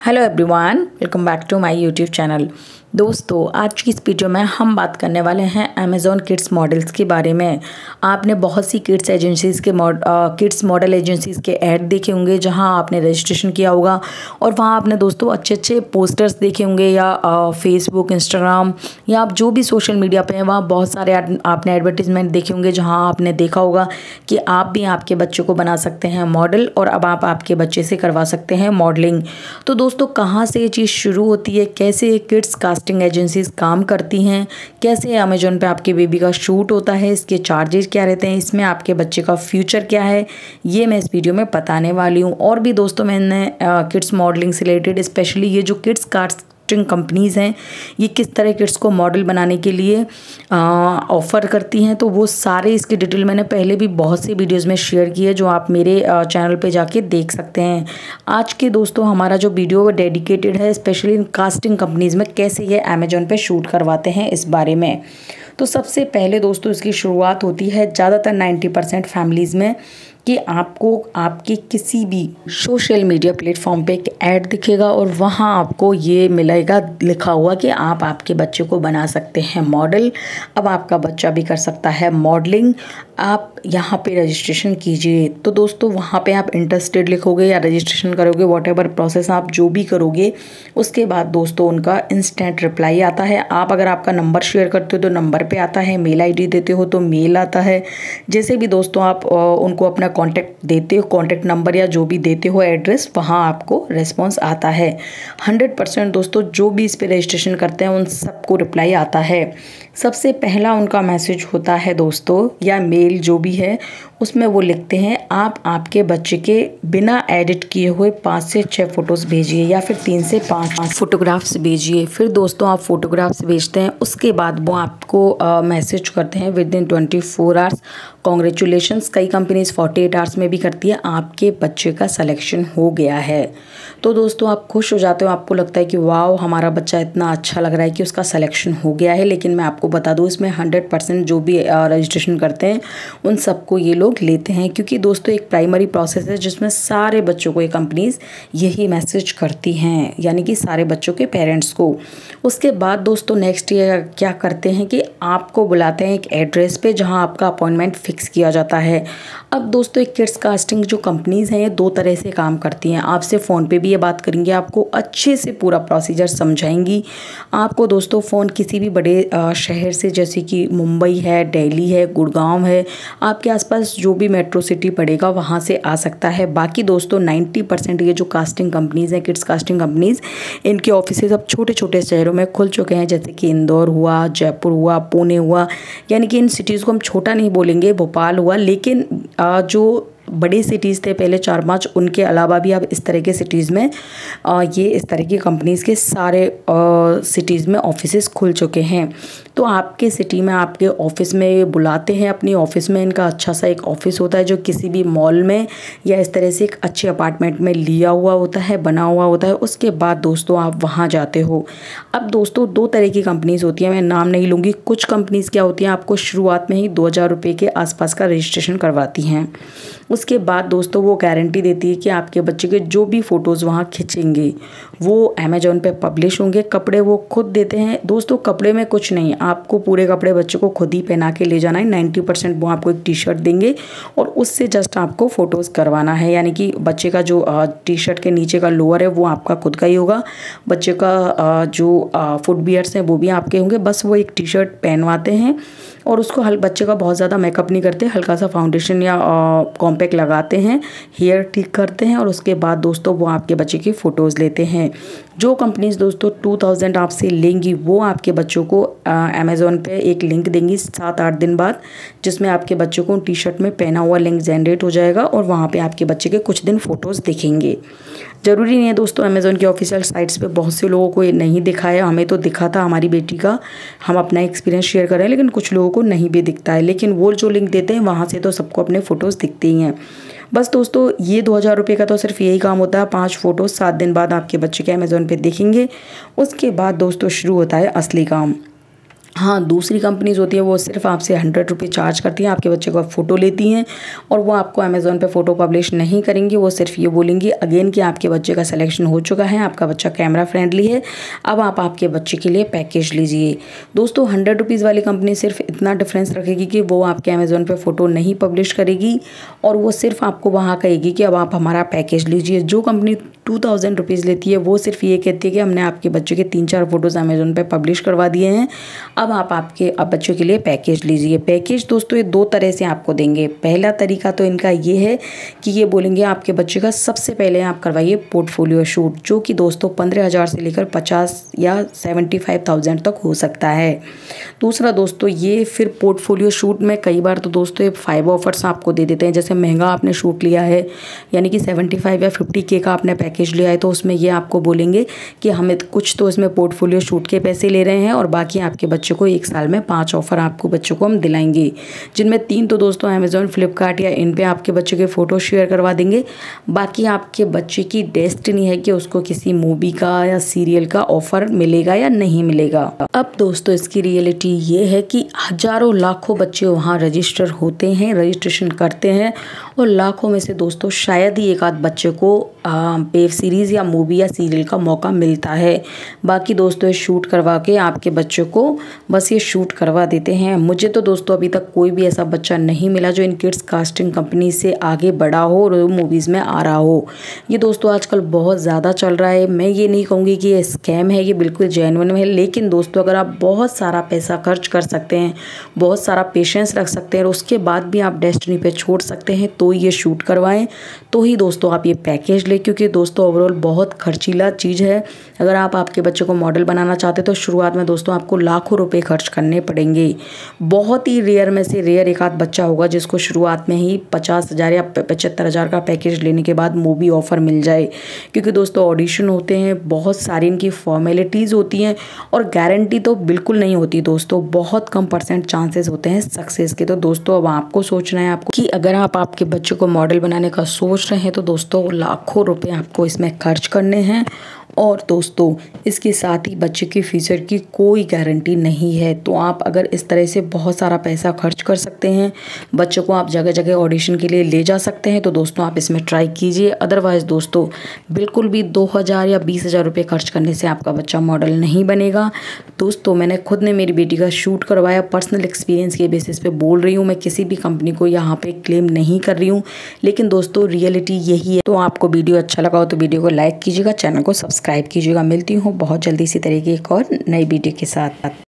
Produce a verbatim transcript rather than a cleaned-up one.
Hello everyone, welcome back to my YouTube channel. दोस्तों, आज की इस वीडियो में हम बात करने वाले हैं अमेज़ॉन किड्स मॉडल्स के बारे में। आपने बहुत सी किड्स एजेंसीज़ के मॉड किड्स मॉडल एजेंसीज़ के ऐड देखे होंगे जहां आपने रजिस्ट्रेशन किया होगा और वहां आपने दोस्तों अच्छे अच्छे पोस्टर्स देखे होंगे या फेसबुक, इंस्टाग्राम या आप जो भी सोशल मीडिया पे हैं वहाँ बहुत सारे आपने एडवर्टीजमेंट देखे होंगे जहाँ आपने देखा होगा कि आप भी आपके बच्चे को बना सकते हैं मॉडल और अब आप आपके बच्चे से करवा सकते हैं मॉडलिंग। तो दोस्तों, कहाँ से ये चीज़ शुरू होती है, कैसे किड्स कास्टिंग एजेंसीज काम करती हैं, कैसे अमेजोन पे आपके बेबी का शूट होता है, इसके चार्जेस क्या रहते हैं, इसमें आपके बच्चे का फ्यूचर क्या है, ये मैं इस वीडियो में बताने वाली हूँ। और भी दोस्तों, मैंने किड्स मॉडलिंग से रिलेटेड स्पेशली ये जो किड्स कास्ट कंपनीज़ हैं ये किस तरह किड्स को मॉडल बनाने के लिए ऑफ़र करती हैं, तो वो सारे इसकी डिटेल मैंने पहले भी बहुत सी वीडियोस में शेयर की है जो आप मेरे चैनल पे जाके देख सकते हैं। आज के दोस्तों हमारा जो वीडियो डेडिकेटेड है स्पेशली इन कास्टिंग कंपनीज़ में कैसे ये अमेजोन पे शूट करवाते हैं इस बारे में। तो सबसे पहले दोस्तों इसकी शुरुआत होती है ज़्यादातर नाइन्टी परसेंट फैमिलीज़ में कि आपको आपके किसी भी सोशल मीडिया प्लेटफॉर्म पे एक ऐड दिखेगा और वहाँ आपको ये मिलेगा लिखा हुआ कि आप आपके बच्चे को बना सकते हैं मॉडल। अब आपका बच्चा भी कर सकता है मॉडलिंग, आप यहाँ पे रजिस्ट्रेशन कीजिए। तो दोस्तों वहाँ पे आप इंटरेस्टेड लिखोगे या रजिस्ट्रेशन करोगे, वॉट एवर प्रोसेस आप जो भी करोगे, उसके बाद दोस्तों उनका इंस्टेंट रिप्लाई आता है। आप अगर आपका नंबर शेयर करते हो तो नंबर पे आता है, मेल आईडी देते हो तो मेल आता है। जैसे भी दोस्तों आप उनको अपना कॉन्टैक्ट देते हो, कॉन्टैक्ट नंबर या जो भी देते हो एड्रेस, वहाँ आपको रिस्पॉन्स आता है। हंड्रेड परसेंट दोस्तों जो भी इस पर रजिस्ट्रेशन करते हैं उन सबको रिप्लाई आता है। सबसे पहला उनका मैसेज होता है दोस्तों या मेल जो भी है उसमें वो लिखते हैं आप आपके बच्चे के बिना एडिट किए हुए पाँच से छः फ़ोटोज़ भेजिए या फिर तीन से पाँच फ़ोटोग्राफ्स भेजिए। फिर दोस्तों आप फ़ोटोग्राफ्स भेजते हैं, उसके बाद वो आपको मैसेज करते हैं within twenty four hours congratulations. कई कंपनीज फोर्टी एट आवर्स में भी करती है, आपके बच्चे का सिलेक्शन हो गया है। तो दोस्तों आप खुश हो जाते हो, आपको लगता है कि वाओ हमारा बच्चा इतना अच्छा लग रहा है कि उसका सिलेक्शन हो गया है। लेकिन मैं आपको बता दूं इसमें हंड्रेड परसेंट जो भी रजिस्ट्रेशन करते हैं उन सबको ये लोग लेते हैं, क्योंकि दोस्तों एक प्राइमरी प्रोसेस है जिसमें सारे बच्चों को ये कंपनीज यही मैसेज करती हैं, यानी कि सारे बच्चों के पेरेंट्स को। उसके बाद दोस्तों नेक्स्ट ये क्या करते हैं कि आपको बुलाते हैं एक एड्रेस पे जहाँ आपका अपॉइंटमेंट फिक्स किया जाता है। अब दोस्तों एक किड्स कास्टिंग जो कंपनीज़ हैं ये दो तरह से काम करती हैं। आपसे फ़ोन पे भी ये बात करेंगी, आपको अच्छे से पूरा प्रोसीजर समझाएंगी। आपको दोस्तों फ़ोन किसी भी बड़े शहर से, जैसे कि मुंबई है, दिल्ली है, गुड़गांव है, आपके आसपास जो भी मेट्रो सिटी पड़ेगा वहाँ से आ सकता है। बाकी दोस्तों नाइन्टी परसेंट ये जो कास्टिंग कंपनीज़ हैं, किड्स कास्टिंग कंपनीज़, इनके ऑफिसेज अब छोटे छोटे शहरों में खुल चुके हैं, जैसे कि इंदौर हुआ, जयपुर हुआ, पुणे हुआ। यानी कि इन सिटीज़ को हम छोटा नहीं बोलेंगे, भोपाल हुआ, लेकिन जो बड़े सिटीज़ थे पहले चार पांच, उनके अलावा भी अब इस तरह के सिटीज़ में आ, ये इस तरह की कंपनीज़ के सारे सिटीज़ में ऑफिसेज खुल चुके हैं। तो आपके सिटी में आपके ऑफिस में बुलाते हैं, अपनी ऑफिस में इनका अच्छा सा एक ऑफिस होता है जो किसी भी मॉल में या इस तरह से एक अच्छे अपार्टमेंट में लिया हुआ होता है, बना हुआ होता है। उसके बाद दोस्तों आप वहाँ जाते हो। अब दोस्तों दो तरह की कंपनीज़ होती हैं, मैं नाम नहीं लूँगी। कुछ कंपनीज़ क्या होती हैं, आपको शुरुआत में ही दो हज़ार रुपये के आसपास का रजिस्ट्रेशन करवाती हैं। उसके बाद दोस्तों वो गारंटी देती है कि आपके बच्चे के जो भी फ़ोटोज़ वहाँ खींचेंगे वो अमेजोन पे पब्लिश होंगे। कपड़े वो खुद देते हैं दोस्तों, कपड़े में कुछ नहीं, आपको पूरे कपड़े बच्चे को खुद ही पहना के ले जाना है। नाइन्टी परसेंट वो आपको एक टी शर्ट देंगे और उससे जस्ट आपको फ़ोटोज़ करवाना है, यानी कि बच्चे का जो टी शर्ट के नीचे का लोअर है वो आपका खुद का ही होगा, बच्चे का जो फुटवियर्स हैं वो भी आपके होंगे। बस वो एक टी शर्ट पहनवाते हैं और उसको हल बच्चे का बहुत ज़्यादा मेकअप नहीं करते, हल्का सा फाउंडेशन या कॉम्पैक्ट लगाते हैं, हेयर ठीक करते हैं और उसके बाद दोस्तों वो आपके बच्चे की फ़ोटोज़ लेते हैं। जो कंपनीज़ दोस्तों टू थाउजेंड आपसे लेंगी वो आपके बच्चों को अमेज़ॉन पे एक लिंक देंगी सात आठ दिन बाद, जिसमें आपके बच्चों को टी शर्ट में पहना हुआ लिंक जनरेट हो जाएगा और वहाँ पे आपके बच्चे के कुछ दिन फ़ोटोज़ दिखेंगे। ज़रूरी नहीं है दोस्तों, अमेज़ॉन की ऑफिशियल साइट्स पे बहुत से लोगों को ये नहीं दिखा है, हमें तो दिखा था हमारी बेटी का, हम अपना एक्सपीरियंस शेयर कर रहे हैं, लेकिन कुछ लोगों को नहीं भी दिखता है। लेकिन वो जो लिंक देते हैं वहाँ से तो सबको अपने फ़ोटोज़ दिखते ही हैं। बस दोस्तों ये दो हज़ार रुपये का तो सिर्फ यही काम होता है, पाँच फ़ोटोज़ सात दिन बाद आपके बच्चे के अमेज़ॉन पे दिखेंगे। उसके बाद दोस्तों शुरू होता है असली काम। हाँ, दूसरी कंपनीज़ होती है वो सिर्फ आपसे हंड्रेड रुपये चार्ज करती हैं, आपके बच्चे का फ़ोटो लेती हैं और वो आपको अमेज़ॉन पे फ़ोटो पब्लिश नहीं करेंगी। वो सिर्फ ये बोलेंगी अगेन कि आपके बच्चे का सिलेक्शन हो चुका है, आपका बच्चा कैमरा फ्रेंडली है, अब आप आपके बच्चे के लिए पैकेज लीजिए। दोस्तों, हंड्रेड रुपीज़ वाली कंपनी सिर्फ इतना डिफरेंस रखेगी कि वो आपके अमेज़ॉन पे फ़ोटो नहीं पब्लिश करेगी और वो सिर्फ आपको वहाँ कहेगी कि अब आप हमारा पैकेज लीजिए। जो कंपनी टू थाउजेंड रुपीज़ लेती है वो सिर्फ ये कहती है कि हमने आपके बच्चे के तीन चार फ़ोटोज़ अमेज़ॉन पे पब्लिश करवा दिए हैं, अब आप आपके अब बच्चों के लिए पैकेज लीजिए। पैकेज दोस्तों ये दो तरह से आपको देंगे। पहला तरीका तो इनका ये है कि ये बोलेंगे आपके बच्चे का सबसे पहले आप करवाइए पोर्टफोलियो शूट, जो कि दोस्तों पंद्रह हज़ार से लेकर पचास या सेवेंटी फाइव थाउजेंड तक हो सकता है। दूसरा दोस्तों, ये फिर पोर्टफोलियो शूट में कई बार तो दोस्तों ये फाइव ऑफर्स आपको दे देते हैं। जैसे महंगा आपने शूट लिया है, यानी कि सेवेंटी फाइव या फिफ्टी के का आपने पैकेज लिया है, तो उसमें ये आपको बोलेंगे कि हमें कुछ तो इसमें पोर्टफोलियो शूट के पैसे ले रहे हैं और बाकी आपके बच्चे को एक साल में पाँच ऑफ़र आपको बच्चों को हम दिलाएंगे, जिनमें तीन तो दोस्तों अमेज़ॉन, फ्लिपकार्ट या इन पे आपके बच्चे के फ़ोटो शेयर करवा देंगे। बाकी आपके बच्चे की डेस्टिनी है कि उसको किसी मूवी का या सीरियल का ऑफ़र मिलेगा या नहीं मिलेगा। अब दोस्तों इसकी रियलिटी ये है कि हज़ारों लाखों बच्चे वहाँ रजिस्टर होते हैं, रजिस्ट्रेशन करते हैं और लाखों में से दोस्तों शायद ही एक आध बच्चे को वेब सीरीज़ या मूवी या सीरियल का मौका मिलता है। बाकी दोस्तों शूट करवा के आपके बच्चे को बस ये शूट करवा देते हैं। मुझे तो दोस्तों अभी तक कोई भी ऐसा बच्चा नहीं मिला जो इन किड्स कास्टिंग कंपनी से आगे बढ़ा हो और मूवीज़ में आ रहा हो। ये दोस्तों आजकल बहुत ज़्यादा चल रहा है। मैं ये नहीं कहूँगी कि ये स्कैम है, ये बिल्कुल जेन्युइन है, लेकिन दोस्तों अगर आप बहुत सारा पैसा खर्च कर सकते हैं, बहुत सारा पेशेंस रख सकते हैं और उसके बाद भी आप डेस्टिनी पे छोड़ सकते हैं तो ये शूट करवाएं, तो ही दोस्तों आप ये पैकेज लें। क्योंकि दोस्तों ओवरऑल बहुत खर्चीला चीज़ है। अगर आप आपके बच्चे को मॉडल बनाना चाहते हैं तो शुरुआत में दोस्तों आपको लाखों रुपए खर्च करने पड़ेंगे। बहुत ही रेयर में से रेयर एक आध बच्चा होगा जिसको शुरुआत में ही पचास हज़ार या पचहत्तर हज़ार का पैकेज लेने के बाद मूवी ऑफ़र मिल जाए। क्योंकि दोस्तों ऑडिशन होते हैं, बहुत सारी इनकी फॉर्मेलिटीज़ होती हैं और गारंटी तो बिल्कुल नहीं होती दोस्तों, बहुत कम परसेंट चांसेस होते हैं सक्सेस के। तो दोस्तों अब आपको सोचना है आपको कि अगर आप आपके बच्चे को मॉडल बनाने का सोच रहे हैं तो दोस्तों लाखों रुपए आपको इसमें खर्च करने हैं और दोस्तों इसके साथ ही बच्चे के फ्यूचर की कोई गारंटी नहीं है। तो आप अगर इस तरह से बहुत सारा पैसा खर्च कर सकते हैं, बच्चों को आप जगह जगह ऑडिशन के लिए ले जा सकते हैं, तो दोस्तों आप इसमें ट्राई कीजिए। अदरवाइज़ दोस्तों बिल्कुल भी दो हज़ार या बीस हज़ार रुपये खर्च करने से आपका बच्चा मॉडल नहीं बनेगा। दोस्तों मैंने खुद ने मेरी बेटी का शूट करवाया, पर्सनल एक्सपीरियंस के बेसिस पे बोल रही हूँ, मैं किसी भी कंपनी को यहाँ पे क्लेम नहीं कर रही हूँ, लेकिन दोस्तों रियलिटी यही है। तो आपको वीडियो अच्छा लगा हो तो वीडियो को लाइक कीजिएगा, चैनल को सब्सक्राइब कीजिएगा। मिलती हूँ बहुत जल्दी इसी तरह की एक और नई वीडियो के साथ।